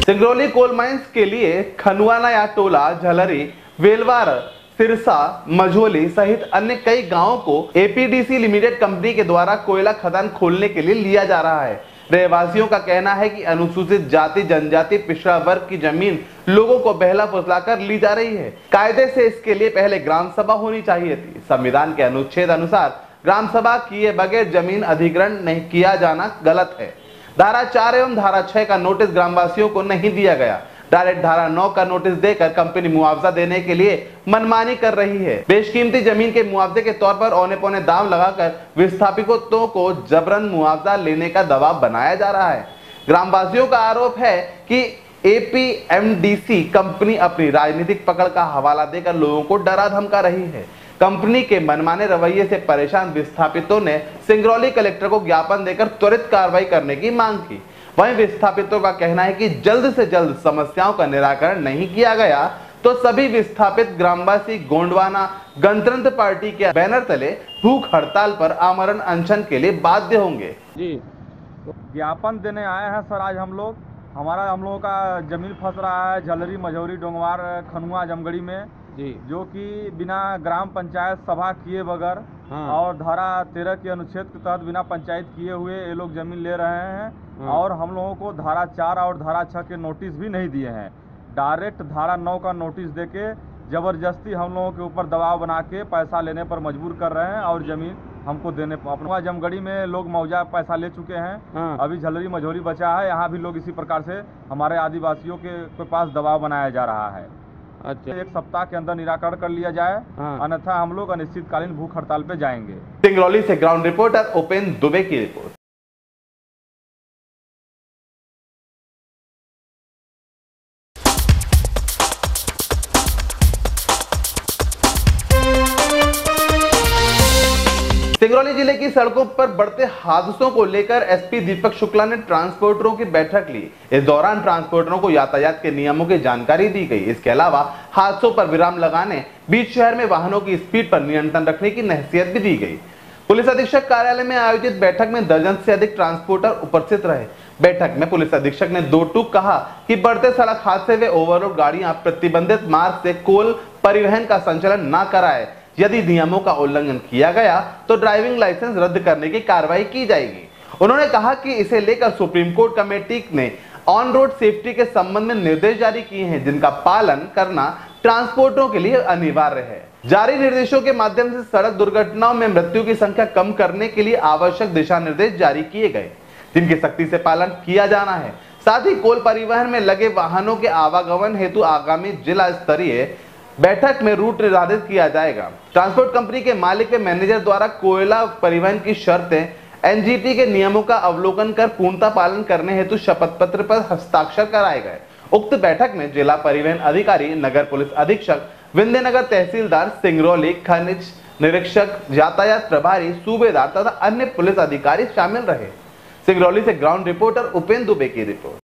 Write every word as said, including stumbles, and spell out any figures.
Singrauli coal mines के लिए खनुआना या टोला, झलरी, वेलवार, सिरसा, मझोली सहित अन्य कई गांवों को एपीडीसी लिमिटेड कंपनी के द्वारा कोयला खदान खोलने के लिए लिया जा रहा है। रहवासियों का कहना है कि अनुसूचित जाति, जनजाति, पिछड़ा वर्ग की जमीन लोगों को बहला फुसलाकर ली जा रही है। कायदे से इसके लिए पहले ग्राम सभा होनी चाहिए थी। संविधान के अनुच्छेद अनुसार ग्राम सभा किए बगैर जमीन अधिग्रहण नहीं किया जाना गलत है। धारा चार एवं धारा छह का नोटिस ग्रामवासियों को नहीं दिया गया। डायरेक्ट धारा नौ का नोटिस देकर कंपनी मुआवजा देने के लिए मनमानी कर रही है। बेशकीमती जमीन के मुआवजे के तौर पर औने पौने दाम लगाकर विस्थापितों को जबरन मुआवजा लेने का दबाव बनाया जा रहा है। ग्रामवासियों का आरोप है कि एपीएमडीसी कंपनी अपनी राजनीतिक पकड़ का हवाला देकर लोगों को डरा धमका रही है। कंपनी के मनमाने रवैये से परेशान विस्थापितों ने सिंगरौली कलेक्टर को ज्ञापन देकर त्वरित कार्रवाई करने की मांग की। वहीं विस्थापितों का कहना है कि जल्द से जल्द समस्याओं का निराकरण नहीं किया गया तो सभी विस्थापित ग्रामवासी गोंडवाना गणतंत्र पार्टी के बैनर तले भूख हड़ताल पर आमरण अनशन के लिए बाध्य होंगे। जी, ज्ञापन देने आए हैं सर। आज हम लोग हमारा हम लोगों का जमीन फंस रहा है झलरी, मझौरी, डोंगवार, खनुआ, जमगढ़ी में जी, जो कि बिना ग्राम पंचायत सभा किए बगैर हाँ। और धारा तेरह के अनुच्छेद के तहत बिना पंचायत किए हुए ये लोग जमीन ले रहे हैं हाँ। और हम लोगों को धारा चार और धारा छह के नोटिस भी नहीं दिए हैं। डायरेक्ट धारा नौ का नोटिस देके जबरदस्ती हम लोगों के ऊपर दबाव बना के पैसा लेने पर मजबूर कर रहे हैं और जमीन हमको देने पर। अपना जमगढ़ी में लोग मौजा पैसा ले चुके हैं हाँ। अभी झलरी, मझौरी बचा है। यहाँ भी लोग इसी प्रकार से हमारे आदिवासियों के पास दबाव बनाया जा रहा है। अच्छा, एक सप्ताह के अंदर निराकरण कर लिया जाए हाँ। अन्यथा हम लोग अनिश्चितकालीन भूख हड़ताल पे जाएंगे। सिंगरौली से ग्राउंड रिपोर्टर उपेंद्र दुबे की रिपोर्ट। सिंगरौली जिले की सड़कों पर बढ़ते हादसों को लेकर एसपी दीपक शुक्ला ने ट्रांसपोर्टरों की बैठक ली। इस दौरान ट्रांसपोर्टरों को यातायात के नियमों की जानकारी दी गई। इसके अलावा हादसों पर विराम लगाने, बीच शहर में वाहनों की स्पीड पर नियंत्रण रखने की नसीहत भी दी गई। पुलिस अधीक्षक कार्यालय में आयोजित बैठक में दर्जन से अधिक ट्रांसपोर्टर उपस्थित रहे। बैठक में पुलिस अधीक्षक ने दो टूक कहा कि बढ़ते सड़क हादसे व ओवरलोड गाड़ियां प्रतिबंधित मार्ग से कोल परिवहन का संचालन न कराए। यदि नियमों का उल्लंघन किया गया तो ड्राइविंग लाइसेंस रद्द करने की कार्रवाई की जाएगी। उन्होंने कहा कि इसे लेकर सुप्रीम कोर्ट कमेटी ने ऑन रोड सेफ्टी के संबंध में निर्देश जारी किए हैं, जिनका पालन करना ट्रांसपोर्टरों के लिए अनिवार्य है। जारी निर्देशों के माध्यम से सड़क दुर्घटनाओं में मृत्यु की संख्या कम करने के लिए आवश्यक दिशा निर्देश जारी किए गए, जिनकी सख्ती से पालन किया जाना है। साथ ही कोल परिवहन में लगे वाहनों के आवागमन हेतु आगामी जिला स्तरीय बैठक में रूट निर्धारित किया जाएगा। ट्रांसपोर्ट कंपनी के मालिक व मैनेजर द्वारा कोयला परिवहन की शर्तें, एनजीटी के नियमों का अवलोकन कर पूर्णता पालन करने हेतु शपथ पत्र पर हस्ताक्षर कराए गए। उक्त बैठक में जिला परिवहन अधिकारी, नगर पुलिस अधीक्षक, विंध्यनगर तहसीलदार, सिंगरौली खनिज निरीक्षक, यातायात प्रभारी, सूबेदार तथा अन्य पुलिस अधिकारी शामिल रहे। सिंगरौली से ग्राउंड रिपोर्टर उपेंद्र दुबे की रिपोर्ट।